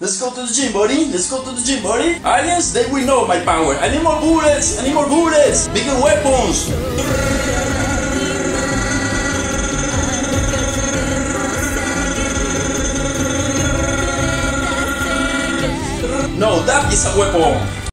Let's go to the gym, buddy. Let's go to the gym, buddy. Aliens, they will know my power. I need more bullets. I need more bullets. Bigger weapons. No, that is a weapon.